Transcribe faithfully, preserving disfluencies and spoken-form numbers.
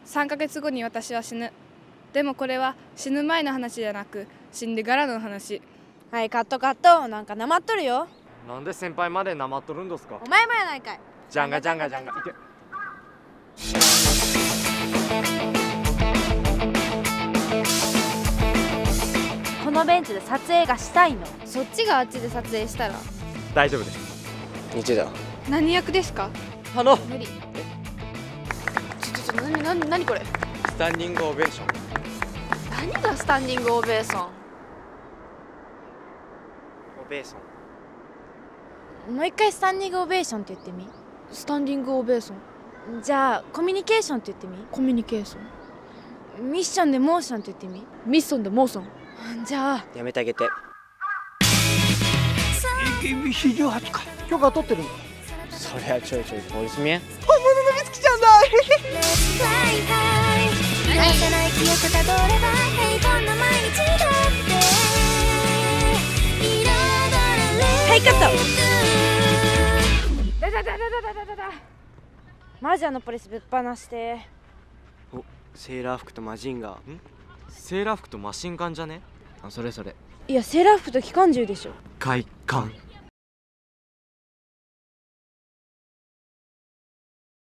さんかげつごに私は死ぬ。でもこれは死ぬ前の話じゃなく死んでからの話。 はい、カットカット。なんかなまっとるよ。 なんで先輩までなまっとるんですか。 お前もやないかい。 ジャンガジャンガジャンガいけ。 このベンチで撮影がしたいの。 そっちがあっちで撮影したら。 大丈夫です。 日だ。 何役ですか。 あの無理。ちょちょちょ、なになになにこれ。 スタンディングオベーション。 何がスタンディングオベーション。 オベーション。 もう一回スタンディングオベーションって言ってみ。 スタンディングオベーション。 じゃあコミュニケーションって言ってみ。 コミュニケーション。 ミッションでモーションって言ってみ。 ミッションでモーション。 じゃあやめてあげて。 エーケービーよんじゅうはち か。許可取ってるの。 そりゃちょいちょい通りすみや。 本物の美月ちゃんだ。 はいカット。だだだだだだだだ。マジあのポリスぶっ放して。 お、セーラー服とマジンガー。 んセーラー服とマシンガンじゃね。 あ、それそれ。 いやセーラー服と機関銃でしょ。 快感。